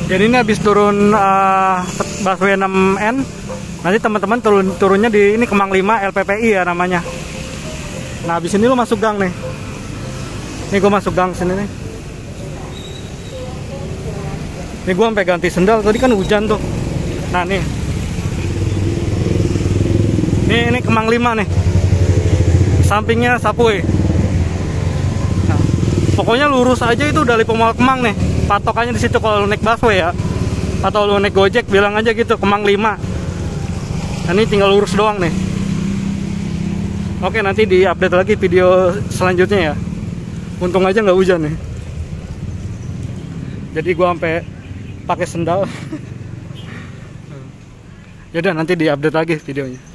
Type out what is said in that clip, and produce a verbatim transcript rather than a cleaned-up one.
Jadi ini habis turun uh, busway enam N. Nanti teman-teman turun turunnya di ini Kemang lima L P P I ya namanya. Nah, habis ini lu masuk gang nih. Ini gua masuk gang sini nih. Ini gua sampai ganti sendal, tadi kan hujan tuh. Nah, nih. Ini ini Kemang lima nih. Sampingnya Subway. Nah, pokoknya lurus aja itu dari Pemual Kemang nih. Patokannya di situ kalau lu naik busway ya. Atau lu naik Gojek bilang aja gitu Kemang lima. Nah, ini tinggal lurus doang nih. Oke, nanti di-update lagi video selanjutnya ya. Untung aja nggak hujan nih. Jadi gua sampai pakai sendal. Yaudah, nanti di-update lagi videonya.